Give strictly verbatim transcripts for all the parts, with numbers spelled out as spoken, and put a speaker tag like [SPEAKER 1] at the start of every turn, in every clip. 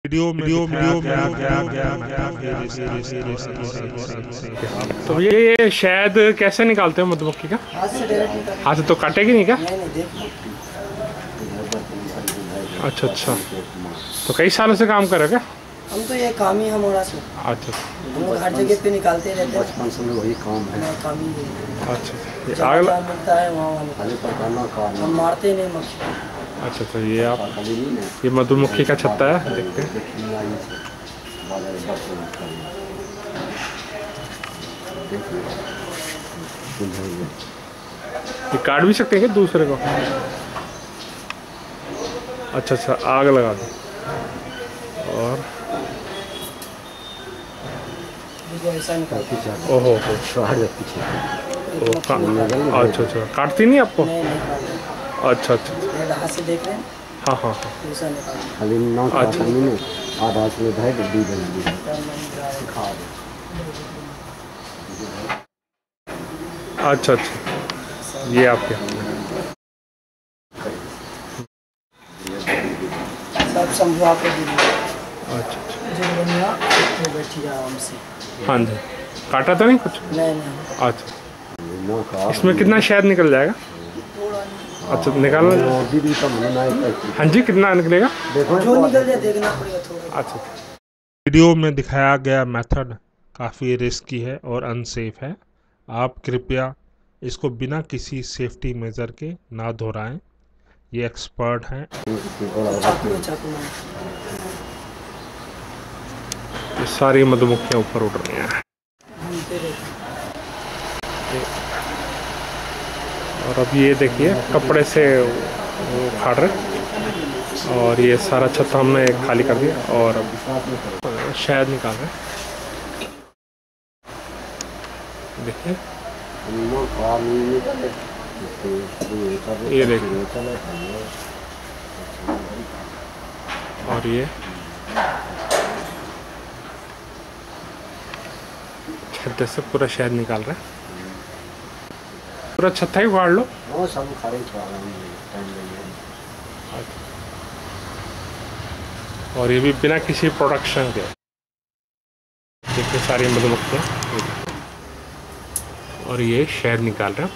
[SPEAKER 1] Video में video video में गया गया
[SPEAKER 2] तो ये ये शायद कैसे निकालते हैं मधुमक्खी का?
[SPEAKER 3] हाथ से डायरेक्ट निकाल।
[SPEAKER 2] हाथ से तो काटेगी नहीं क्या?
[SPEAKER 3] नहीं नहीं देख लो।
[SPEAKER 2] अच्छा अच्छा, तो कई सालों से काम कर रहे हो क्या?
[SPEAKER 3] हम तो ये काम ही हमारा से
[SPEAKER 2] अच्छा
[SPEAKER 3] हम लोग हर जगह पे निकालते रहते हैं।
[SPEAKER 4] बचपन से वही काम है।
[SPEAKER 3] हमारा काम ही है।
[SPEAKER 2] अच्छा, ये
[SPEAKER 3] जहाँ
[SPEAKER 2] आग
[SPEAKER 3] जहाँ मिलता है वहाँ वाले
[SPEAKER 4] खाली पकाना काम
[SPEAKER 3] हम मारते नहीं मक्खी।
[SPEAKER 2] अच्छा अच्छा, ये आप
[SPEAKER 4] खाली नहीं है।
[SPEAKER 2] ये मधुमक्खी का छत्ता है, देखते हैं। ये काट भी सकते हैं क्या दूसरे को? अच्छा अच्छा, आग लगा दो और
[SPEAKER 3] देखो ऐसा निकालते हैं।
[SPEAKER 2] ओहो हो,
[SPEAKER 4] पीछे
[SPEAKER 2] ओ, का- अच्छा अच्छा, काटती नहीं आपको?
[SPEAKER 3] नहीं नहीं निकालते।
[SPEAKER 2] अच्छा अच्छा,
[SPEAKER 3] ये हाथ से देख रहे हैं
[SPEAKER 2] हाँ हाँ हाँ,
[SPEAKER 3] ऐसा निकालते हैं।
[SPEAKER 4] खाली ना
[SPEAKER 2] अच्छा।
[SPEAKER 4] नहीं आधा से भाई गड्डी बन गई खा
[SPEAKER 2] अच्छा अच्छा, ये आपके
[SPEAKER 3] सब संभवा के दीजिए।
[SPEAKER 2] अच्छा अच्छा,
[SPEAKER 3] जो बढ़िया वो बैठी जाए आराम से।
[SPEAKER 2] हाँ जी, काटा तो नहीं कुछ?
[SPEAKER 3] नहीं नहीं
[SPEAKER 2] अच्छा,
[SPEAKER 4] ना का
[SPEAKER 2] इसमें कितना शहद निकल जाएगा?
[SPEAKER 3] थोड़ा नहीं।
[SPEAKER 2] अच्छा, निकालना।
[SPEAKER 4] दीदी का महीना है।
[SPEAKER 2] हाँ जी, कितना निकलेगा?
[SPEAKER 4] देखो
[SPEAKER 3] जो निकल जाए देखना पड़ेगा थोड़ा।
[SPEAKER 2] अच्छा,
[SPEAKER 1] वीडियो में दिखाया गया मेथड काफ़ी रिस्की है और अनसेफ है। आप कृपया इसको बिना किसी सेफ्टी मेजर के ना दोहराएं। ये एक्सपर्ट हैं।
[SPEAKER 3] चाकू है, चाकू मार।
[SPEAKER 2] ये सारी मधुमक्खियाँ ऊपर उड़ रही हैं
[SPEAKER 3] घूमते रहते।
[SPEAKER 2] और अब ये देखिए कपड़े से वो उखाड़ रहे, और ये सारा छत्ता हमने खाली कर दिया और अब शहद निकाल रहे हैं। देखिए ये देखिए, और ये छत्ते से पूरा शहद निकाल रहे हैं। पूरा छत्ता ही उखाड़ लो।
[SPEAKER 4] वो सब खाली टाइम लगे।
[SPEAKER 2] और ये भी बिना किसी प्रोडक्शन के। देखिए सारी मधुमक्खियाँ, और ये शहद निकाल रहे हैं।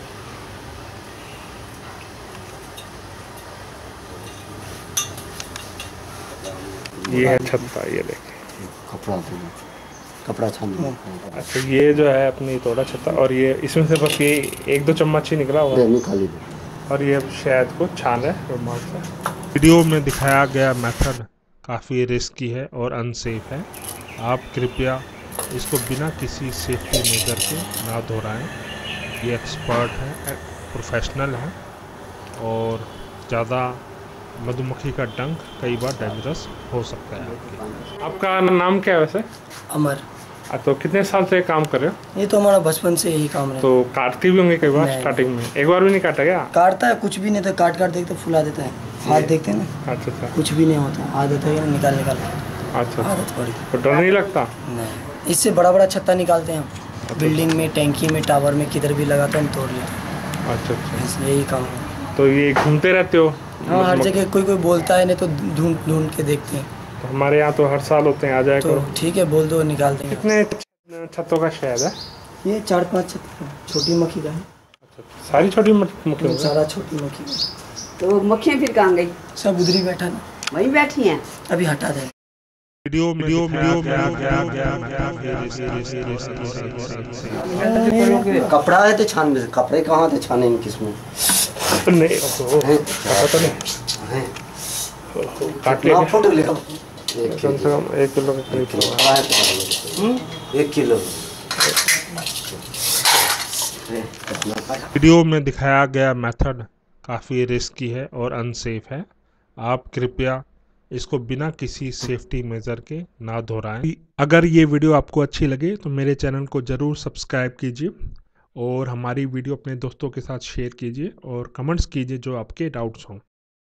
[SPEAKER 2] ये है छत्ता, ये देखिए
[SPEAKER 4] कपड़ा कपड़ा छान।
[SPEAKER 2] अच्छा, ये जो है अपनी तोड़ा छत्ता, और ये इसमें से बस ये एक दो चम्मच ही निकला हुआ है,
[SPEAKER 4] निकाली दे।
[SPEAKER 2] और ये शहद को छान है रुमाल से।
[SPEAKER 1] वीडियो में दिखाया गया मेथड काफ़ी रिस्की है और अनसेफ है। आप कृपया इसको बिना किसी सेफ्टी मेजर के ना दोहराएं। ये एक्सपर्ट हैं, प्रोफेशनल हैं, और ज़्यादा मधुमक्खी का डंक कई बार डेंजरस हो सकता है आपके।
[SPEAKER 2] आपका नाम क्या है वैसे?
[SPEAKER 3] अमर।
[SPEAKER 2] आ, तो कितने साल से काम कर रहे हो?
[SPEAKER 3] ये तो हमारा बचपन से यही काम है।
[SPEAKER 2] तो काटती भी होंगे कई बार
[SPEAKER 3] नहीं।
[SPEAKER 2] स्टार्टिंग में? एक बार भी नहीं काटा क्या?
[SPEAKER 3] काटता है कुछ भी नहीं तो काट काट देखते फुला देता है। हाथ देखते हैं ना,
[SPEAKER 2] अच्छा अच्छा
[SPEAKER 3] कुछ भी नहीं होता। आदत है ना, निकाल निकाल
[SPEAKER 2] अच्छा,
[SPEAKER 3] आदत पड़ी।
[SPEAKER 2] तो डर नहीं लगता?
[SPEAKER 3] नहीं, इससे बड़ा बड़ा छत्ता निकालते हैं हम। बिल्डिंग में, टैंकी में, टावर में, किधर भी लगाते हैं हम तोड़ लेते हैं।
[SPEAKER 2] अच्छा अच्छा,
[SPEAKER 3] बस यही काम है।
[SPEAKER 2] तो ये घूमते रहते हो?
[SPEAKER 3] हाँ, हर जगह कोई कोई बोलता है नहीं तो ढूंढ ढूंढ के देखते हैं।
[SPEAKER 2] तो हमारे यहाँ तो हर साल होते हैं, आ जाए
[SPEAKER 3] तो
[SPEAKER 2] करो।
[SPEAKER 3] ठीक है, बोल दो, निकाल देंगे।
[SPEAKER 2] कितने छत्तों का शहद है?
[SPEAKER 3] ये चार पाँच छत्ता छोटी मक्खी का है।
[SPEAKER 2] सारी छोटी मक्खी?
[SPEAKER 3] सारा छोटी मक्खी का।
[SPEAKER 5] तो मक्खियाँ फिर कहाँ गई?
[SPEAKER 3] सब उधर ही बैठा ना,
[SPEAKER 5] वहीं बैठी हैं।
[SPEAKER 3] अभी हटा दे।
[SPEAKER 1] वीडियो में वीडियो वीडियो में
[SPEAKER 4] कपड़ा है तो छान दे। कपड़े कहाँ थे छानेंगे किसमें?
[SPEAKER 2] नहीं, ओहो, पता तो नहीं। काट
[SPEAKER 4] ना
[SPEAKER 2] लिया
[SPEAKER 4] फोटो ले।
[SPEAKER 2] कम से कम एक किलो के करीब होगा।
[SPEAKER 4] एक किलो।
[SPEAKER 1] वीडियो में दिखाया गया मेथड काफ़ी रिस्की है और अनसेफ है। आप कृपया इसको बिना किसी सेफ्टी मेजर के ना दोहराएं। अगर ये वीडियो आपको अच्छी लगे तो मेरे चैनल को ज़रूर सब्सक्राइब कीजिए, और हमारी वीडियो अपने दोस्तों के साथ शेयर कीजिए, और कमेंट्स कीजिए जो आपके डाउट्स हों।